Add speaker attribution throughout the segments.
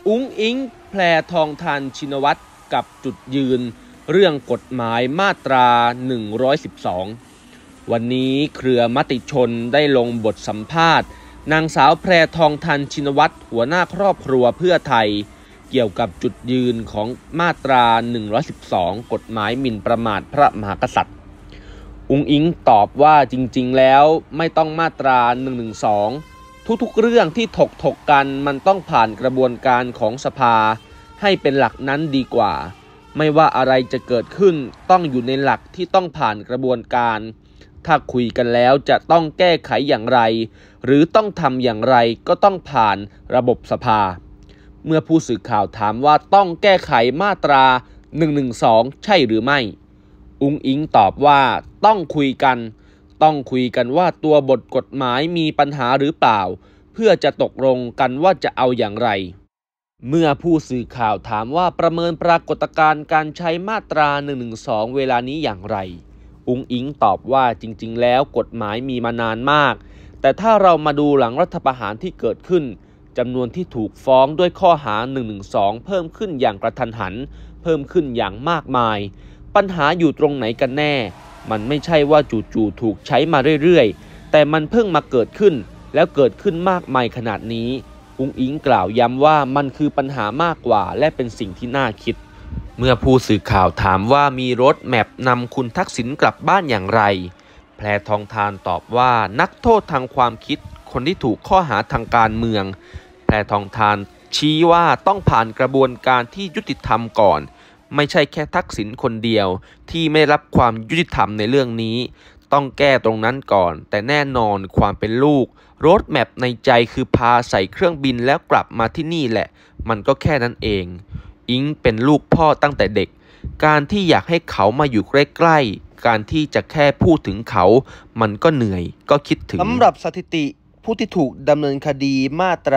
Speaker 1: อุ๊งอิ๊งแพทองธารชินวัตรกับจุดยืนเรื่องกฎหมายมาตรา 112 วันนี้เครือมติชนได้ลงบทสัมภาษณ์นางสาวแพทองธารชินวัตรหัวหน้าครอบครัวเพื่อไทยเกี่ยวกับจุดยืนของมาตรา 112 กฎหมายหมิ่นประมาทพระมหากษัตริย์อุ๊งอิ๊งตอบว่าจริงๆแล้วไม่ต้องมาตรา 112 ทุกๆเรื่องที่ถกกันมันต้องผ่านกระบวนการของสภาให้เป็นหลักนั้นดีกว่าไม่ว่าอะไรจะเกิดขึ้นต้องอยู่ในหลักที่ต้องผ่านกระบวนการถ้าคุยกันแล้วจะต้องแก้ไขอย่างไรหรือต้องทำอย่างไรก็ต้องผ่านระบบสภาเมื่อผู้สื่อข่าวถามว่าต้องแก้ไขมาตรา 112 ใช่หรือไม่อุ๊งอิ๊งตอบว่าต้องคุยกันว่าตัวบทกฎหมายมีปัญหาหรือเปล่าเพื่อจะตกลงกันว่าจะเอาอย่างไรเมื่อผู้สื่อข่าวถามว่าประเมินปรากฏการณ์การใช้มาตรา 112 เวลานี้อย่างไรอุ๊งอิ๊งตอบว่าจริงๆแล้วกฎหมายมีมานานมากแต่ถ้าเรามาดูหลังรัฐประหารที่เกิดขึ้นจำนวนที่ถูกฟ้องด้วยข้อหา 112 เพิ่มขึ้นอย่างกระทันหันเพิ่มขึ้นอย่างมากมายปัญหาอยู่ตรงไหนกันแน่มันไม่ใช่ว่าจู่ๆถูกใช้มาเรื่อยๆแต่มันเพิ่งมาเกิดขึ้นแล้วเกิดขึ้นมากมายขนาดนี้อุ๊งอิ๊งกล่าวย้ำว่ามันคือปัญหามากกว่าและเป็นสิ่งที่น่าคิดเมื่อผู้สื่อข่าวถามว่ามีรถแมพนำคุณทักษิณกลับบ้านอย่างไรแพทองธารตอบว่านักโทษทางความคิดคนที่ถูกข้อหาทางการเมืองแพทองธารชี้ว่าต้องผ่านกระบวนการที่ยุติธรรมก่อนไม่ใช่แค่ทักษิณคนเดียวที่ไม่รับความยุติธรรมในเรื่องนี้ต้องแก้ตรงนั้นก่อนแต่แน่นอนความเป็นลูกรถแมพในใจคือพาใส่เครื่องบินแล้วกลับมาที่นี่แหละมันก็แค่นั้นเองอิ๊งเป็นลูกพ่อตั้งแต่เด็กการที่อยากให้เขามาอยู่ใกล้ๆการที่จะแค่พูดถึงเขามันก็เหนื่อยก็คิดถึงสำหรับสถิติผู้ที่ถูกดำเนินคดีมาตรา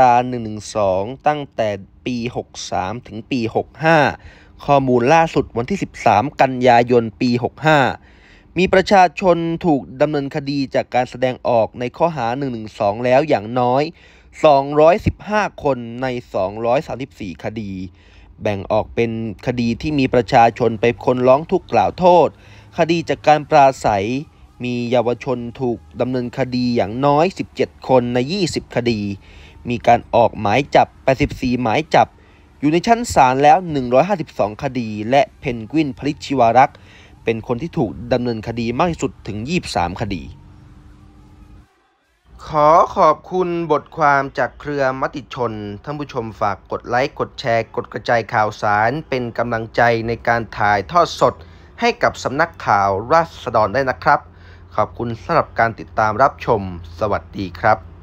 Speaker 1: 112 ตั้งแต่ปี 63 ถึงปี 65 ข้อมูลล่าสุดวันที่ 13 กันยายน ปี 65 มีประชาชนถูกดำเนินคดีจากการแสดงออกในข้อหา 112 แล้วอย่างน้อย 215 คนใน 234 คดี แบ่งออกเป็นคดีที่มีประชาชนไปคนร้องทุกข์กล่าวโทษคดีจากการปราศัยมีเยาวชนถูกดำเนินคดีอย่างน้อย 17 คนใน 20 คดีมีการออกหมายจับ 84 หมายจับอยู่ในชั้นศาลแล้ว 152 คดีและเพนกวิน พลิตชิวารักษ์เป็นคนที่ถูกดำเนินคดีมากที่สุดถึง 23 คดีขอขอบคุณบทความจากเครือมติชนท่านผู้ชมฝากกดไลค์กดแชร์กดกระจายข่าวสารเป็นกำลังใจในการถ่ายทอดสดให้กับสำนักข่าวราษฎรได้นะครับขอบคุณสำหรับการติดตามรับชมสวัสดีครับ